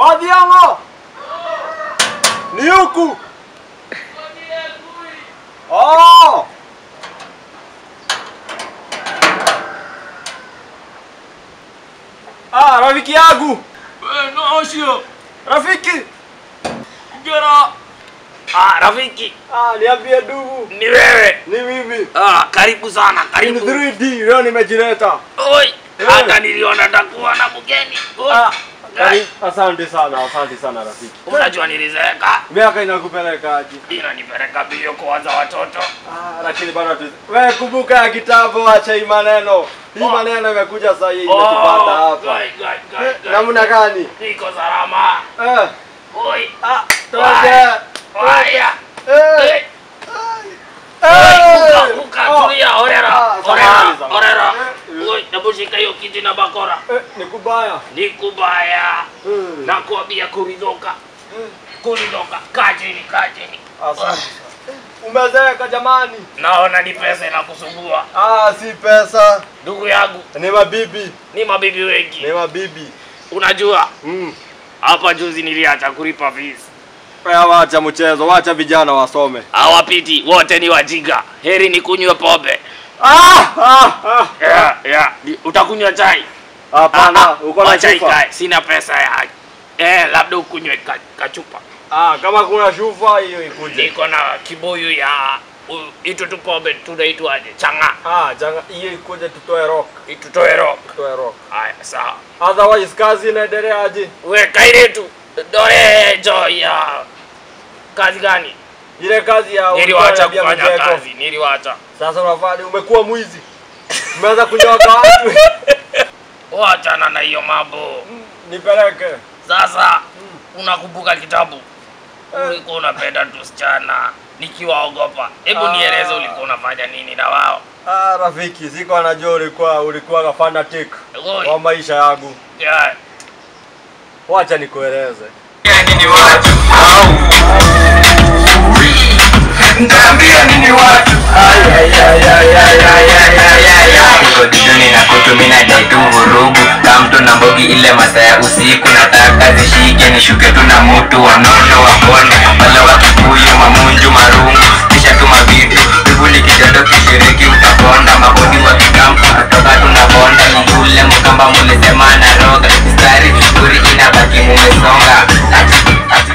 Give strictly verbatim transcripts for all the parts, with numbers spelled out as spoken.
Odhiambo. Ni huku. Oh. Ah, rafiki yangu. Wewe no sio. Rafiki. Gera. Ah, rafiki. Ah, niambie ndugu. Ni wewe. Ni mimi. Ah, karibu sana, In karibu. three D leo nimejileta. Oi, hata niliona takuwa na mgeni. Ah, karibu. Asante sana, asante sana rafiki. Unajua nilizeeka. Miaka inakupeleka aje? Inanipeleka bio kuanza watoto. Ah, lakini bana tu. Wewe kumbuka ya kitabu, acha hii maneno. Hii maneno imekuja sasa hii imetupata hapa. Gai gai gai. Namna gani? Niko salama. Eh. Oi. Ah, toke. Haya. Eh. Uka, uka, tulia, orera, orera, orera. orera. Oi, nabushika hiyo kiti na bakora. Eh, ni kubaya. Ni kubaya. Hmm. Nakuambia kuridoka. Kuridoka. Kaa chini, kaa chini. Asante. Umezeeka jamani. Naona ni pesa inakusumbua. Ah, si pesa. Ndugu yangu, Ni mabibi. ni mabibi wengi. Ni mabibi. Unajua, Mm. hapa juzi niliacha kulipa fees. Wewe wacha mchezo, wacha vijana wasome. Hawapiti, wote ni wajinga. Heri ni kunywa pombe. Ah! Ah! Ah! Yeah, yeah. Ni- Utakunywa chai? Hapana, uko na chai chupa. kai. Sina pesa ya. Eh, labda ukunywe ka, kachupa. Ah, kama kuna shufa hiyo ikuje. Niko na kibuyu ya uh, itu tu pombe tunaitwaje? Changa. Ah, janga hiyo ikuje tutoe rock. Itutoe rock. Tutoe rock. Haya, sawa. Otherwise kazi inaendelea aje? We kaire tu. Dore joy ya. Kazi gani? Ile kazi ya Niliwacha utoe kufanya mjeko. kazi, niliwacha. Sasa unafanya umekuwa mwizi. Umeanza kunyoka watu. Wachana na hiyo mambo. Nipeleke. Sasa unakumbuka kitabu? Ulikuwa unapenda tusichana nikiwaogopa. Hebu Ah. nieleze ulikuwa unafanya nini na wao? Ah, rafiki, siko anajua ulikuwa ulikuwa fanatic Oi. wa maisha yangu. Yeah. Wacha nikueleze. Nini watu au Ndambia nini watu ay ay ay ay ay ay ay ay ay niko dijoni na kutumina daitu vurugu kamtu na mbogi ile masaa usiku nataka zishike nishuke tu na mtu wanono wapone wale wa Kikuyu mamunju marungu kisha tu mabibi vivuli kitendo kishiriki utaponda mabodi wa kikampu kutoka tunabonda yule mkamba mulisema na roga mistari vizuri inabaki mumesonga ati ati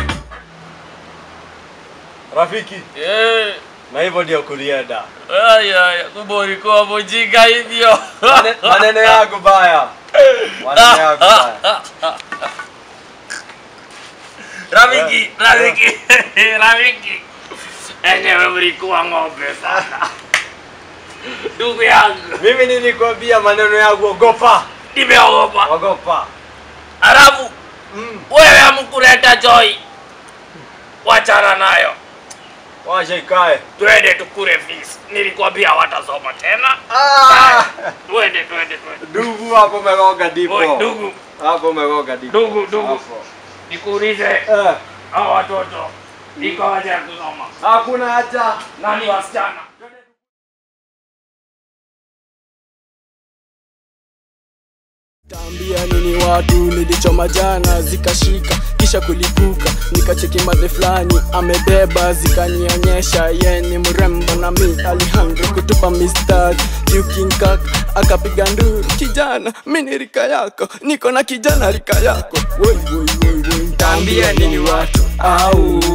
Rafiki, Eh. na hivyo ndio kulienda. Aya, kumbe ulikuwa mjinga hivyo. Mane- Maneno yangu baya. Maneno yangu baya. Rafiki, rafiki, rafiki. Enyewe mlikuwa ng'ombe sana. Ndugu yangu, Mimi nilikwambia maneno yangu ogopa. nimeogopa. Ogopa. Alafu Mm. wewe hamkuleta joy. Wachana nayo. Wacha ikae. Twende tukure fees. Nilikwambia watasoma tena. Ah! Twende, twende, twende. Ndugu hapo umegonga ndipo. Oi, ndugu, Hapo umegonga ndipo. ndugu, ndugu. Hapo. Nikuulize, Eh, hao watoto iko haja ya kusoma? hakuna haja. Nani wasichana? Tambia nini watu nilichoma jana zikashika kisha kulipuka nikacheki madhe fulani amebeba zikanionyesha ye ni mrembo na mi Alejandro kutupa mistari yukinkak akapiga nduru kijana mini rika yako niko na kijana rika yako woi woi woi woi tambia nini watu au